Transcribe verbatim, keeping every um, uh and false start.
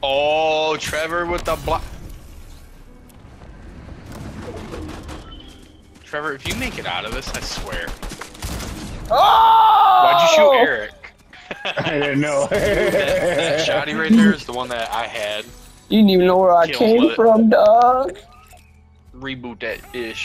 Oh, Trevor with the block. Trevor, if you make it out of this, I swear. Oh! Why'd you shoot Eric? I didn't know. that, that shotty right there is the one that I had. You didn't even know where I Kill him came with it. from, dog. Reboot that ish.